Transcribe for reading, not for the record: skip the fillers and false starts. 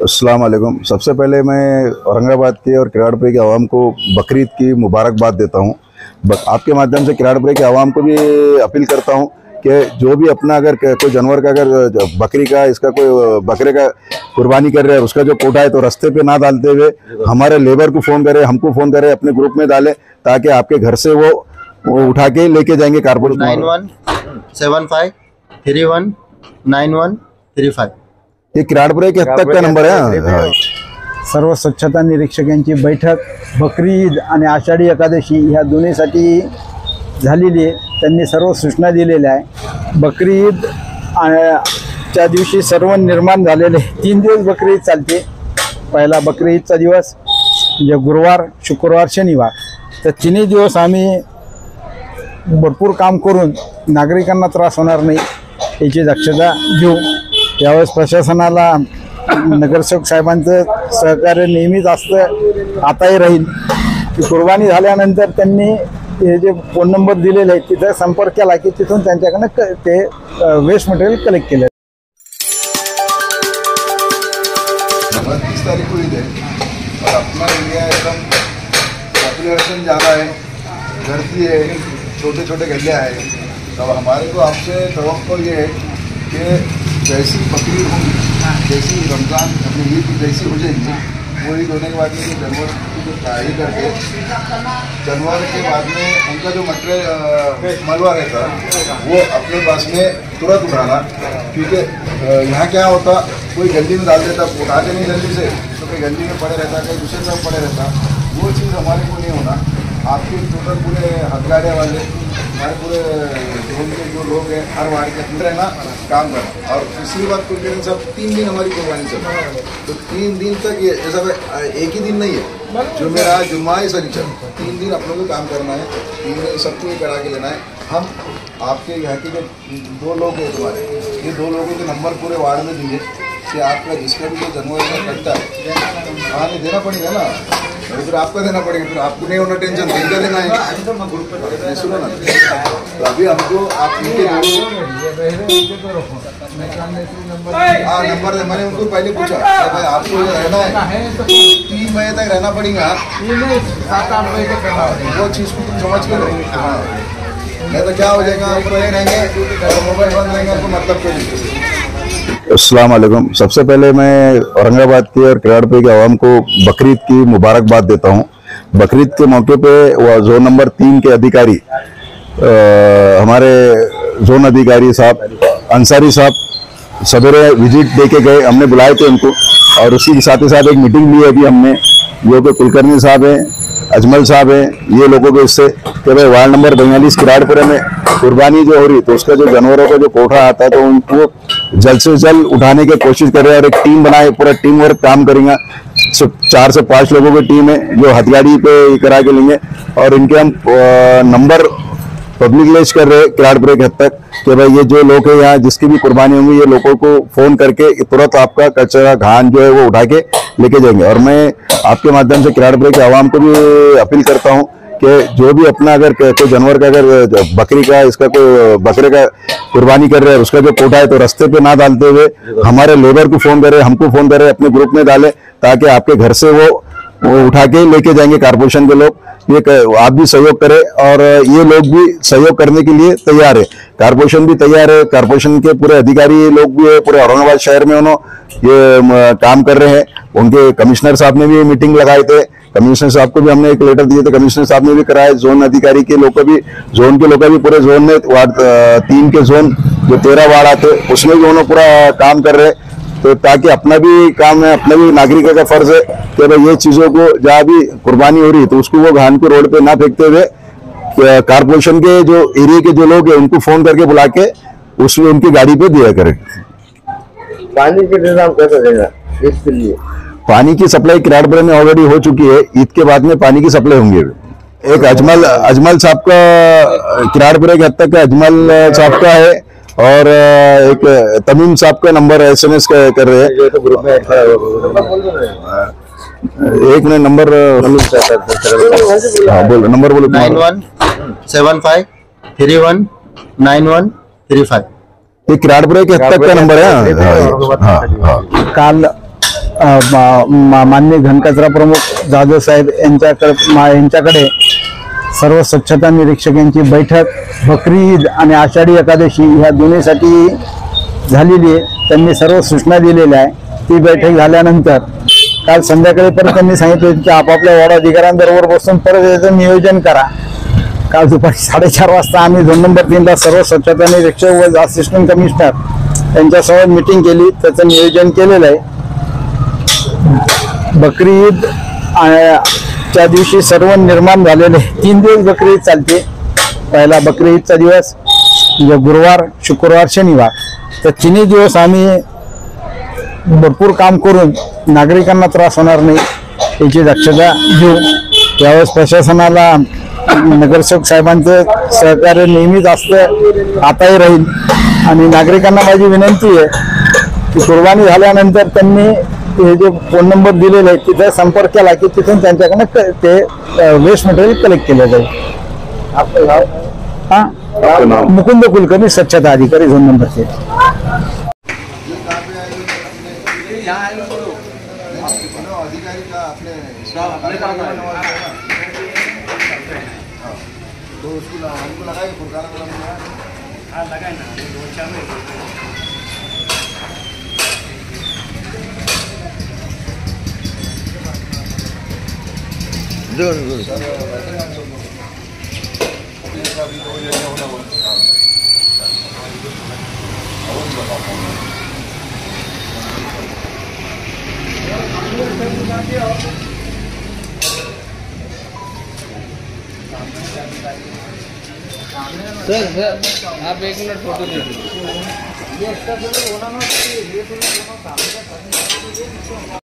अस्सलाम वालेकुम। सबसे पहले मैं औरंगाबाद के और किराड़पुरी के आवाम को बकरीद की मुबारकबाद देता हूँ। आपके माध्यम से किराड़पुरी के आवाम को भी अपील करता हूँ कि जो भी अपना अगर कोई जानवर का अगर बकरी का इसका कोई बकरे का कुर्बानी कर रहे हैं उसका जो कोटा है तो रास्ते पे ना डालते हुए हमारे लेबर को फ़ोन करे, हमको फ़ोन करे, अपने ग्रुप में डालें ताकि आपके घर से वो उठा के लेके जाएंगे कारपोरेशन। 9175319135 ये किराड़पुरी के हद तक का नंबर है। सर्व स्वच्छता निरीक्षकांची बैठक बकरी ईद आणि आषाढी एकादशी ह्या दोन्हीसाठी झालेली आहे। त्यांनी सर्व सूचना दिलेल्या आहे। बकरी ईद च्या दिवशी सर्व निर्माण झालेले 3 दिवस बकरी ईद चालते। पहिला बकरी ईदचा दिवस म्हणजे गुरुवार, शुक्रवार, शनिवार, तर 3 दिवस आम्ही भरपूर काम करून नागरिकांना त्रास होणार नाही याची दक्षता घेऊ। यावेळेस प्रशासनाला नगरसेवक साहेबांचं सहकार्य नेहमीच असतं, आताही राहील की कुर्बानी झाल्यानंतर त्यांनी हे जे फोन नंबर दिलेले आहेत तिथे संपर्क केला की तिथून त्यांच्याकडनं ते वेस्ट मटेरियल कलेक्ट केले। 30 तारीख को ईद है और अपना इंडिया एकदम पॉपुलेशन ज़्यादा है, धरती है, छोटे छोटे गलियाँ हैं। तो हमारे को आपसे तवक्को ये है कि जैसी बकरीद होगी, जैसी रमज़ान अपनी ईद जैसी हो जाएगी, वो ईद होने के बाद में जानवर की जो तैयारी करके जानवर के बाद में उनका जो मटेरियल मलवा रहता वो अपने पास में तुरंत उठाना। क्योंकि यहाँ क्या होता, कोई गंदी में डाल देता, उठाते नहीं जल्दी से, तो कोई गंदी में पड़े रहता, कहीं दूसरे तरफ पड़े रहता। वो चीज़ हमारे को नहीं होना। आपके टोटल पूरे हथगाड़िया वाले हमारे पूरे जोन के जो लोग हैं हर वार्ड के अंदर है ना काम करना। और दूसरी बात कुल सब 3 दिन हमारी कुर्बानी चल रहा है, तो 3 दिन तक ये ऐसा एक ही दिन नहीं है, जो मेरा जुम्मा है शनिचर 3 दिन अपनों को काम करना है। 3 दिन सबको ये करा के लेना है। हम आपके यहाँ के जो 2 लोग हैं तुम्हारे, ये 2 लोगों के नंबर पूरे वार्ड में दिए कि आपका जिसका भी जो जानवर का कटता है हाँ नहीं देना पड़ेगा ना, फिर आपका देना पड़ेगा, फिर आपको नहीं होना टेंशन, इनका देना है। सुनो ना, तो अभी हमको आप इनके हाँ नंबर है। मैंने उनको पहले पूछा भाई आपको रहना है तो 3 बजे तक रहना पड़ेगा, 7-8 बजे तक वो चीज़ को तुम समझ के लो। हाँ नहीं तो क्या हो जाएगा, आप रहेंगे और मोबाइल बंद रहेंगे, आपको मतलब कोई नहीं। अस्सलाम वालेकुम। सबसे पहले मैं औरंगाबाद के और किराड़पुरी के आवाम को बकरीद की मुबारकबाद देता हूँ। बकरीद के मौके पे वो जोन नंबर 3 के अधिकारी हमारे जोन अधिकारी साहब अंसारी साहब सवेरे विजिट दे के गए, हमने बुलाए थे उनको, और उसी के साथ ही साथ एक मीटिंग ली अभी हमने, जो कि कुलकर्णी साहब हैं, अजमल साहब हैं, ये लोगों को इससे कि भाई वार्ड नंबर 42 किराड़पुरी में कुर्बानी जो हो रही तो उसका जो जानवरों का जो कोठा आता है तो उनको जल्द से जल्द उठाने की कोशिश कर रहे हैं। और एक टीम बनाए, पूरा टीम वर्क काम करेंगे। 4 से 5 लोगों की टीम है जो हथगाड़ी पे करा के लेंगे, और इनके हम नंबर पब्लिकलाइज कर रहे हैं किराड़पुरी के हद तक कि भाई ये जो लोग हैं यहाँ जिसकी भी कुर्बानी होंगी, ये लोगों को फोन करके तुरंत आपका कचरा घान जो है वो उठा के लेके जाएंगे। और मैं आपके माध्यम से किराड़पुरी के आवाम को भी अपील करता हूँ कि जो भी अपना अगर कोई जानवर का अगर बकरी का इसका कोई बकरे का कुर्बानी कर रहे हैं उसका जो कोटा है तो रास्ते पे ना डालते हुए हमारे लेबर को फ़ोन करे, हमको फ़ोन करे, अपने ग्रुप में डालें ताकि आपके घर से वो उठा के लेके जाएंगे कारपोरेशन के लोग। ये आप भी सहयोग करें और ये लोग भी सहयोग करने के लिए तैयार है। कारपोरेशन भी तैयार है, कारपोरेशन के पूरे अधिकारी लोग भी है, पूरे औरंगाबाद शहर में उन्होंने ये काम कर रहे हैं। उनके कमिश्नर साहब ने भी मीटिंग लगाए थे, कमिश्नर साहब को भी हमने एक लेटर दिए थे, कमिश्नर साहब ने भी कराया। जोन अधिकारी के लोग भी, जोन के लोग भी पूरे जोन में वार्ड 3 के जोन जो 13 वार्ड आते उसमें भी उन्होंने पूरा काम कर रहे हैं। तो ताकि अपना भी काम है, अपना भी नागरिकों का फर्ज है कि भाई ये चीज़ों को जहाँ भी कुर्बानी हो रही है तो उसको वो घान को रोड पे ना फेंकते हुए कारपोरेशन के जो एरिया के जो लोग हैं उनको फ़ोन करके बुला के उसमें उनकी गाड़ी पे दिया करें। पानी के इंतजाम कैसे देगा इसके लिए? पानी की सप्लाई किराड़पुरी में ऑलरेडी हो चुकी है, ईद के बाद में पानी की सप्लाई होंगी। एक अजमल साहब का किराड़पुरी के हद तक का अजमल साहब का है, और एक तमीम साहब का नंबर SMS कर रहे हैं। तो ग्रुप में एक ने नंबर बोलो, नंबर बोलो। 9175319135। ये किराड़पुरी के हद तक का नंबर है। काल माननीय घनकचरा प्रमुख जाधव साहेब यांच्याकडे सर्व स्वच्छता निरीक्षक यांची बैठक बकरी ईद आणि आषाढी एकादशी ह्या दोन्हीसाठी झालेली आहे. त्यांनी सर्व सूचना दिलेल्या आहे. ती बैठक झाल्यानंतर काल संध्याकाळी परत त्यांनी सांगितले की आपापल्या वॉर्ड अधिकाऱ्यांबरोबर बसून परत याचं नियोजन करा. काल दुपारी 4:30 वाजता आम्ही 2 नंबर 3ला सर्व स्वच्छता निरीक्षक व असिस्टंट कमिशनर यांच्यासोबत मिटिंग केली. त्याचं नियोजन केलेलं आहे. बकरी ईद च्या दिवशी सर्व निर्माण झालेले 3 दिवस बकरी ईद चालते. पहिला बकरी ईदचा दिवस म्हणजे गुरुवार, शुक्रवार, शनिवार. तर 3 दिवस आम्ही भरपूर काम करून नागरिकांना त्रास होणार नाही याची दक्षता घेऊ. यावेळेस प्रशासनाला नगरसेवक साहेबांचं सहकार्य नेहमीच असतं, आताही राहील. आणि नागरिकांना माझी विनंती आहे की कुर्बानी झाल्यानंतर त्यांनी हे जे फोन नंबर दिलेले आहे तिथे संपर्क केला की तिथून त्यांच्याकडनं ते वेस्ट मटेरियल कलेक्ट केलं जाईल. आपलं नाव? हां, मुकुंद कुलकर्णी, स्वच्छता अधिकारी, 2 नंबर 3. अधिकारी का अपने तो उसको हमको लगाएंगे फुरकाना वाला। हाँ लगाए ना 2-4 में सर आप 1 मिनट फोटो ले